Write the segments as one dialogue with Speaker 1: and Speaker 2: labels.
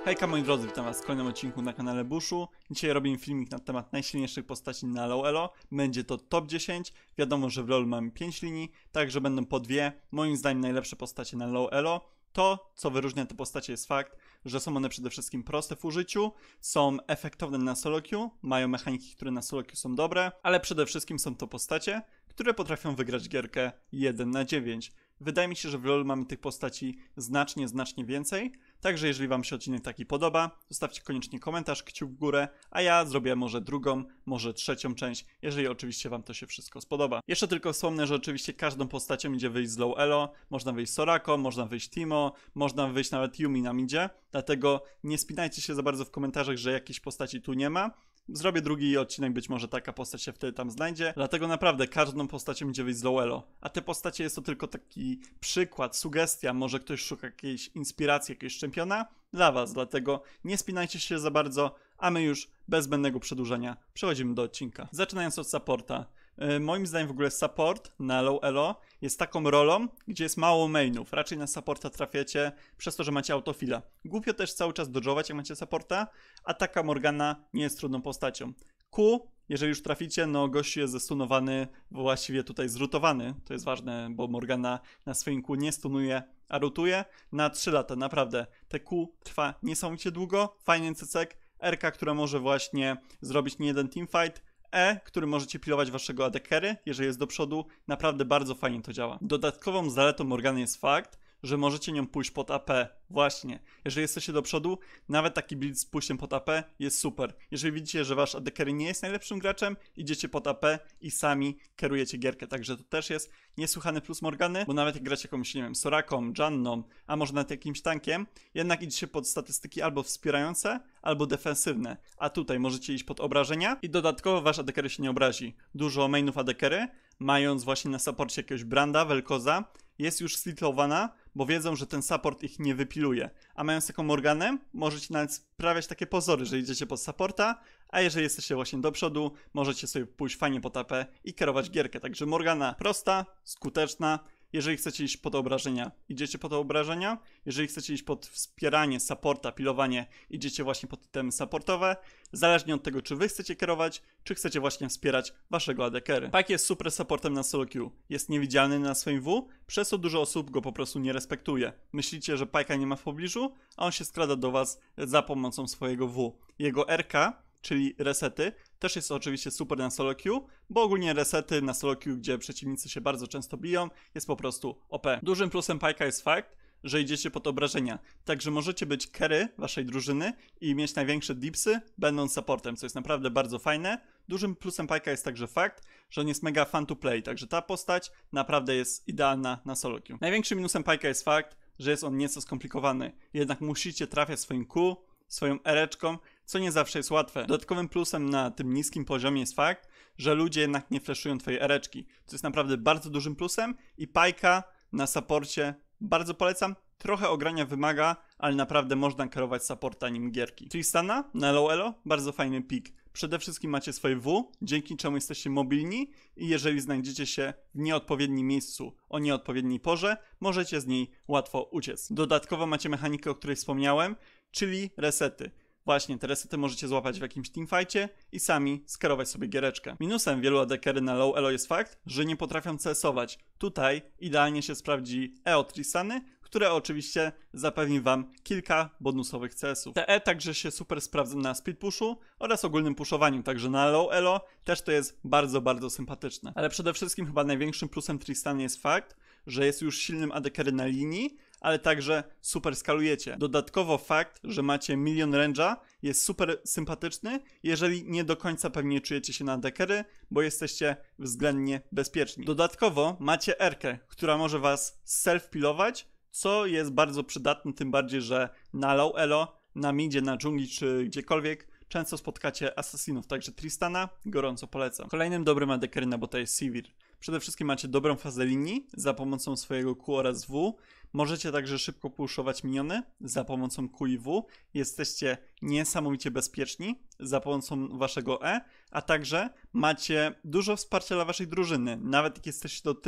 Speaker 1: Hejka moi drodzy, witam was w kolejnym odcinku na kanale Bushu. Dzisiaj robimy filmik na temat najsilniejszych postaci na LoL Elo. Będzie to top 10. Wiadomo, że w LoL mamy 5 linii, także będą po dwie. Moim zdaniem najlepsze postacie na LoL Elo. To, co wyróżnia te postacie, jest fakt, że są one przede wszystkim proste w użyciu, są efektowne na solo queue, mają mechaniki, które na solo queue są dobre, ale przede wszystkim są to postacie, które potrafią wygrać gierkę 1 na 9. Wydaje mi się, że w LoL mamy tych postaci znacznie więcej, także jeżeli wam się odcinek taki podoba, zostawcie koniecznie komentarz, kciuk w górę, a ja zrobię może drugą, może trzecią część, jeżeli oczywiście wam to się wszystko spodoba. Jeszcze tylko wspomnę, że oczywiście każdą postacią idzie wyjść z LoL Elo, można wyjść Sorako, można wyjść Teemo, można wyjść nawet Yumi na midzie, dlatego nie spinajcie się za bardzo w komentarzach, że jakiejś postaci tu nie ma. Zrobię drugi odcinek, być może taka postać się wtedy tam znajdzie, dlatego naprawdę każdą postacią idzie wyjść z LoL Elo. A te postacie jest to tylko taki przykład, sugestia, może ktoś szuka jakiejś inspiracji, jakiegoś czempiona dla was, dlatego nie spinajcie się za bardzo, a my już bez zbędnego przedłużenia przechodzimy do odcinka. Zaczynając od supporta. Moim zdaniem w ogóle support na LoL Elo jest taką rolą, gdzie jest mało mainów. Raczej na supporta trafiacie przez to, że macie autofila. Głupio też cały czas dodżować, jak macie supporta, a taka Morgana nie jest trudną postacią. Q, jeżeli już traficie, no gościu jest zestunowany, właściwie tutaj zrutowany. To jest ważne, bo Morgana na swoim Q nie stunuje, a rutuje na 3 lata. Naprawdę, te Q trwa niesamowicie długo, fajny cecek, RK, która może właśnie zrobić niejeden teamfight, który możecie pilować waszego AD carry, jeżeli jest do przodu, naprawdę bardzo fajnie to działa. Dodatkową zaletą Morgany jest fakt, że możecie nią pójść pod AP. Właśnie, jeżeli jesteście do przodu, nawet taki build z pójściem pod AP jest super. Jeżeli widzicie, że wasz AD carry nie jest najlepszym graczem, idziecie pod AP i sami kierujecie gierkę. Także to też jest niesłychany plus Morgany, bo nawet jak gracie jakąś, nie wiem, Soraką, Janną, a może nawet jakimś tankiem, jednak idziecie pod statystyki albo wspierające, albo defensywne. A tutaj możecie iść pod obrażenia i dodatkowo wasz AD carry się nie obrazi. Dużo mainów AD carry, mając właśnie na supporcie jakiegoś Branda, Vel'Koza, jest już slitlowana, bo wiedzą, że ten support ich nie wypiluje. A mając taką Morganę, możecie nawet sprawiać takie pozory, że idziecie pod supporta, a jeżeli jesteście właśnie do przodu, możecie sobie pójść fajnie pod AP i kierować gierkę. Także Morgana prosta, skuteczna. Jeżeli chcecie iść pod obrażenia, idziecie pod obrażenia. Jeżeli chcecie iść pod wspieranie, supporta, pilowanie, idziecie właśnie pod itemy supportowe. Zależnie od tego, czy wy chcecie kierować, czy chcecie właśnie wspierać waszego AD carry. Pike jest super supportem na solo queue. Jest niewidzialny na swoim W, przez co dużo osób go po prostu nie respektuje. Myślicie, że Pike'a nie ma w pobliżu, a on się skrada do was za pomocą swojego W. Jego RK, czyli resety, też jest oczywiście super na solo queue, bo ogólnie resety na solo queue, gdzie przeciwnicy się bardzo często biją, jest po prostu OP. Dużym plusem Pike'a jest fakt, że idziecie pod obrażenia, także możecie być carry waszej drużyny i mieć największe dipsy, będąc supportem, co jest naprawdę bardzo fajne. Dużym plusem Pike'a jest także fakt, że on jest mega fun to play, także ta postać naprawdę jest idealna na solo queue. Największym minusem Pike'a jest fakt, że jest on nieco skomplikowany, jednak musicie trafiać swoim Q, swoją ereczką, co nie zawsze jest łatwe. Dodatkowym plusem na tym niskim poziomie jest fakt, że ludzie jednak nie flashują twojej ereczki, co jest naprawdę bardzo dużym plusem i Pike'a na supporcie bardzo polecam. Trochę ogrania wymaga, ale naprawdę można kierować supporta nim gierki. Tristana na LoL Elo, bardzo fajny pick. Przede wszystkim macie swoje W, dzięki czemu jesteście mobilni i jeżeli znajdziecie się w nieodpowiednim miejscu o nieodpowiedniej porze, możecie z niej łatwo uciec. Dodatkowo macie mechanikę, o której wspomniałem, czyli resety. Właśnie, te resety możecie złapać w jakimś teamfightie i sami skierować sobie giereczkę. Minusem wielu AD carry na LoL Elo jest fakt, że nie potrafią CS-ować. Tutaj idealnie się sprawdzi E od Tristany, które oczywiście zapewni wam kilka bonusowych CS-ów. Te E także się super sprawdza na speed pushu oraz ogólnym pushowaniu, także na LoL Elo też to jest bardzo sympatyczne. Ale przede wszystkim chyba największym plusem Tristany jest fakt, że jest już silnym AD carry na linii, ale także super skalujecie. Dodatkowo fakt, że macie milion range'a jest super sympatyczny, jeżeli nie do końca pewnie czujecie się na AD carry, bo jesteście względnie bezpieczni. Dodatkowo macie Erkę, która może was self-pilować, co jest bardzo przydatne, tym bardziej, że na LoL Elo, na midzie, na dżungli czy gdziekolwiek często spotkacie asasinów, także Tristana gorąco polecam. Kolejnym dobrym AD carry na bota jest Sivir. Przede wszystkim macie dobrą fazę linii za pomocą swojego Q oraz W. Możecie także szybko puszować miniony za pomocą Q i W. Jesteście niesamowicie bezpieczni za pomocą waszego E, a także macie dużo wsparcia dla waszej drużyny. Nawet jak jesteście do tyłu,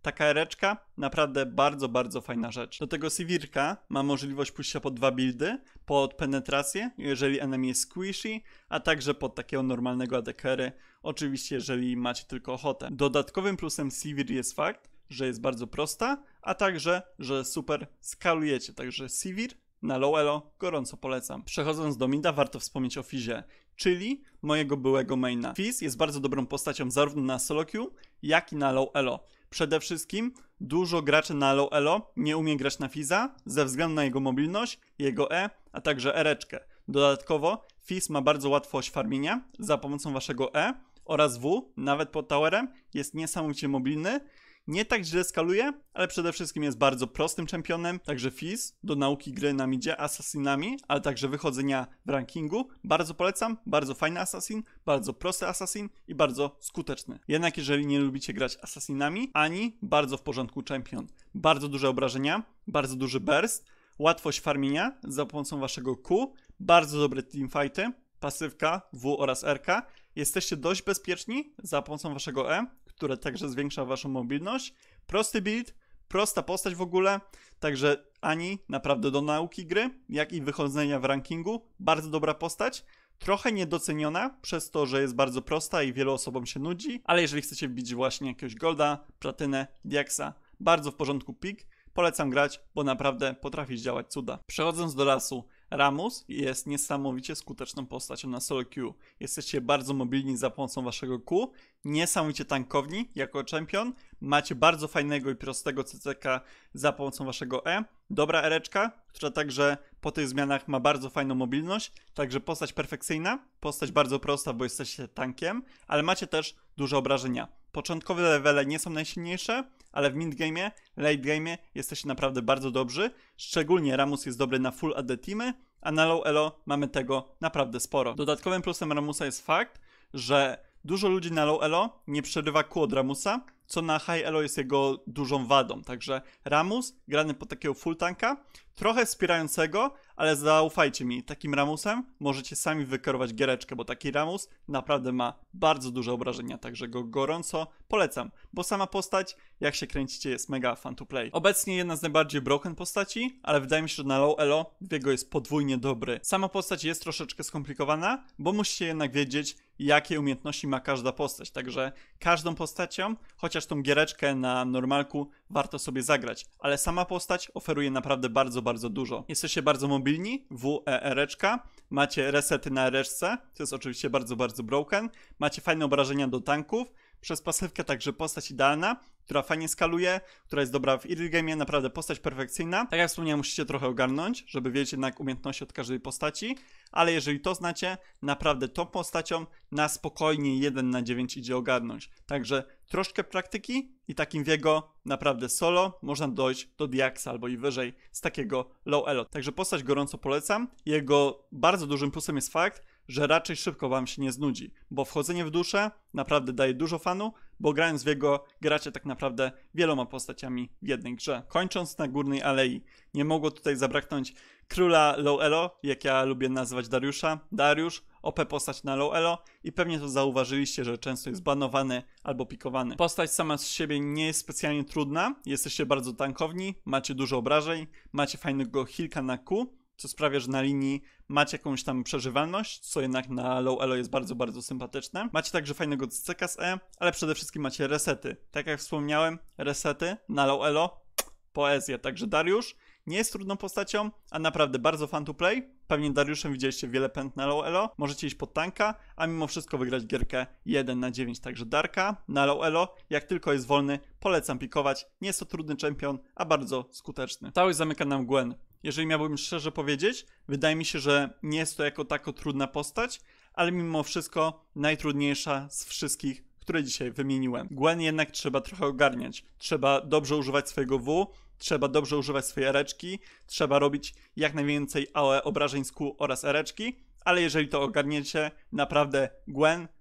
Speaker 1: taka ereczka, naprawdę bardzo, bardzo fajna rzecz. Do tego Sevirka ma możliwość pójścia pod 2 buildy, pod penetrację, jeżeli enemy jest squishy, a także pod takiego normalnego AD carry, oczywiście jeżeli macie tylko ochotę. Dodatkowym plusem Sivir jest fakt, że jest bardzo prosta, a także, że super skalujecie, także Sivir na low elo gorąco polecam. Przechodząc do mida, warto wspomnieć o Fizzie, czyli mojego byłego maina. Fizz jest bardzo dobrą postacią zarówno na solo queue, jak i na low elo. Przede wszystkim dużo graczy na low elo nie umie grać na Fizza ze względu na jego mobilność, jego E, a także ereczkę. Dodatkowo Fizz ma bardzo łatwość farmienia za pomocą waszego E oraz W, nawet pod towerem, jest niesamowicie mobilny. Nie tak źle skaluje, ale przede wszystkim jest bardzo prostym czempionem, także Fizz do nauki gry na midzie assassinami, ale także wychodzenia w rankingu. Bardzo polecam, bardzo fajny assassin, bardzo prosty assassin i bardzo skuteczny. Jednak jeżeli nie lubicie grać assassinami, ani bardzo w porządku czempion. Bardzo duże obrażenia, bardzo duży burst, łatwość farmienia za pomocą waszego Q, bardzo dobre teamfighty, pasywka, W oraz RK. Jesteście dość bezpieczni za pomocą waszego E, które także zwiększa waszą mobilność. Prosty build, prosta postać w ogóle, także ani naprawdę do nauki gry, jak i wychodzenia w rankingu. Bardzo dobra postać, trochę niedoceniona przez to, że jest bardzo prosta i wielu osobom się nudzi, ale jeżeli chcecie wbić właśnie jakiegoś golda, platynę, diaksa, bardzo w porządku pick. Polecam grać, bo naprawdę potrafi działać cuda. Przechodząc do lasu, Rammus jest niesamowicie skuteczną postacią na solo queue. Jesteście bardzo mobilni za pomocą waszego Q, niesamowicie tankowni jako czempion, macie bardzo fajnego i prostego CCK za pomocą waszego E, dobra ereczka, która także po tych zmianach ma bardzo fajną mobilność, także postać perfekcyjna, postać bardzo prosta, bo jesteście tankiem, ale macie też duże obrażenia. Początkowe levele nie są najsilniejsze, ale w mid-game'ie, late-game'ie jesteście naprawdę bardzo dobrzy. Szczególnie Rammus jest dobry na full AD teamy, a na low elo mamy tego naprawdę sporo. Dodatkowym plusem Rammusa jest fakt, że dużo ludzi na low elo nie przerywa Q od Rammusa, co na high elo jest jego dużą wadą. Także Rammus grany pod takiego full tanka, trochę wspierającego, ale zaufajcie mi, takim Rammusem możecie sami wykierować giereczkę, bo taki Rammus naprawdę ma bardzo duże obrażenia, także go gorąco polecam, bo sama postać, jak się kręcicie, jest mega fun to play. Obecnie jedna z najbardziej broken postaci, ale wydaje mi się, że na low elo Viego jest podwójnie dobry. Sama postać jest troszeczkę skomplikowana, bo musicie jednak wiedzieć, jakie umiejętności ma każda postać, także każdą postacią, chociaż tą giereczkę na normalku warto sobie zagrać, ale sama postać oferuje naprawdę bardzo, bardzo dużo. Jesteście bardzo mobilni, WE-ereczka, macie resety na ereczce, to jest oczywiście bardzo, bardzo broken, macie fajne obrażenia do tanków, przez pasywkę także postać idealna, która fajnie skaluje, która jest dobra w early game, naprawdę postać perfekcyjna. Tak jak wspomniałem, musicie trochę ogarnąć, żeby wiedzieć jednak umiejętności od każdej postaci, ale jeżeli to znacie, naprawdę tą postacią na spokojnie 1 na 9 idzie ogarnąć. Także troszkę praktyki i takim Viego naprawdę solo można dojść do diaksa albo i wyżej z takiego low elo. Także postać gorąco polecam. Jego bardzo dużym plusem jest fakt, że raczej szybko wam się nie znudzi, bo wchodzenie w duszę naprawdę daje dużo fanu, bo grając w Viego gracie tak naprawdę wieloma postaciami w jednej grze. Kończąc na górnej alei, nie mogło tutaj zabraknąć króla low elo, jak ja lubię nazywać Dariusza. Dariusz, OP postać na low elo i pewnie to zauważyliście, że często jest banowany albo pikowany. Postać sama z siebie nie jest specjalnie trudna, jesteście bardzo tankowni, macie dużo obrażeń, macie fajnego healka na Q, co sprawia, że na linii macie jakąś tam przeżywalność, co jednak na low elo jest bardzo, bardzo sympatyczne. Macie także fajnego CCK z E, ale przede wszystkim macie resety. Tak jak wspomniałem, resety na low elo, poezja. Także Dariusz nie jest trudną postacią, a naprawdę bardzo fun to play. Pewnie Dariuszem widzieliście wiele pęd na low elo, możecie iść pod tanka, a mimo wszystko wygrać gierkę 1 na 9. Także Darka na low elo, jak tylko jest wolny, polecam pikować. Nie jest to trudny czempion, a bardzo skuteczny. Całość zamyka nam Gwen. Jeżeli miałbym szczerze powiedzieć, wydaje mi się, że nie jest to jako tako trudna postać, ale mimo wszystko najtrudniejsza z wszystkich, które dzisiaj wymieniłem. Gwen jednak trzeba trochę ogarniać. Trzeba dobrze używać swojego W, trzeba dobrze używać swojej ereczki, trzeba robić jak najwięcej AOE obrażeń z Q oraz ereczki, ale jeżeli to ogarniecie, naprawdę Gwen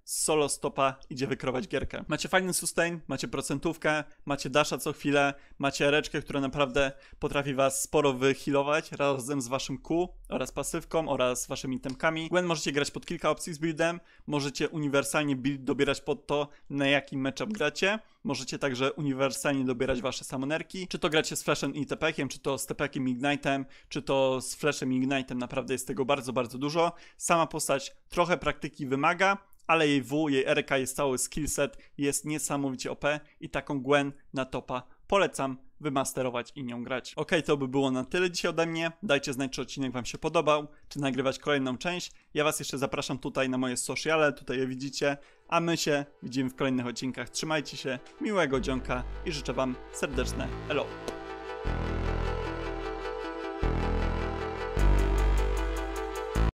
Speaker 1: solo stopa idzie wykrować gierkę. Macie fajny sustain, macie procentówkę, macie dasha co chwilę, macie reczkę, która naprawdę potrafi was sporo wyhealować razem z waszym Q oraz pasywką oraz waszymi itemkami. Gwen możecie grać pod kilka opcji z buildem, możecie uniwersalnie build dobierać pod to, na jaki matchup gracie. Możecie także uniwersalnie dobierać wasze summonerki. Czy to gracie z flashem i tepekiem, czy to z tepekiem i ignite'em, czy to z flashem i ignite'em. Naprawdę jest tego bardzo, bardzo dużo. Sama postać trochę praktyki wymaga, ale jej W, jej RK, jest cały skillset, jest niesamowicie OP i taką Gwen na topa polecam wymasterować i nią grać. Ok, to by było na tyle dzisiaj ode mnie. Dajcie znać, czy odcinek wam się podobał, czy nagrywać kolejną część. Ja was jeszcze zapraszam tutaj na moje sociale, tutaj je widzicie, a my się widzimy w kolejnych odcinkach. Trzymajcie się, miłego dzionka i życzę wam serdeczne elo.